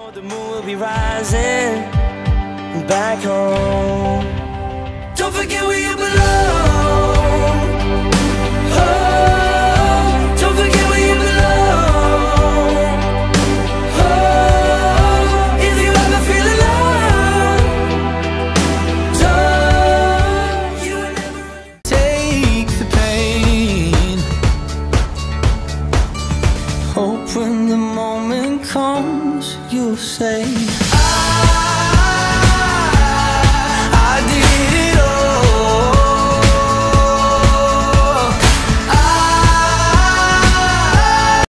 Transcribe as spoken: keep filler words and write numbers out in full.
The moon will be rising back home. Don't forget where you belong.